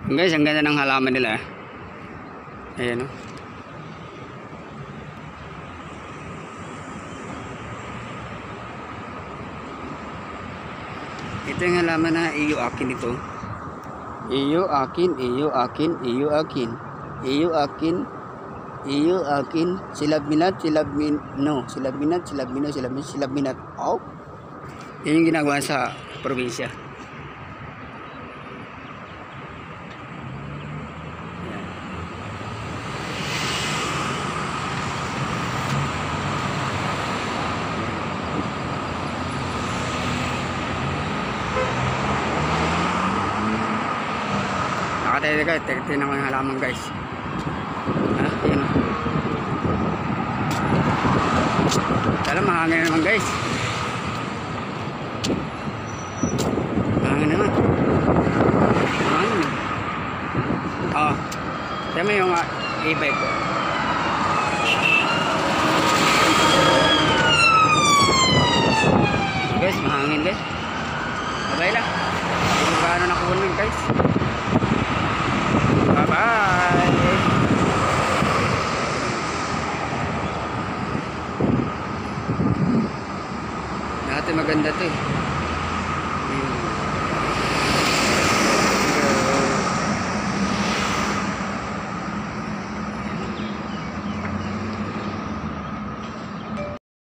Guys, ang ganda ng halaman nila. Ayan, oh. Ito yung halaman na iyo akin ito. Iyo akin, iyo akin, iyo akin. Iyo akin, iyo akin. Silabminat, silabminat, silabminat. Oh. Yan yung ginagawa sa probinsya. Nakatayo guys, tingnan ko yung halaman guys. Yun. Tala, mahangin naman guys. Mahangin naman. Mahangin. Oh, tama yung e-bike ko. Guys, mahangin guys. Babay lang. Hindi ko gaano nakuha guys. Bye-bye. Dati maganda to eh.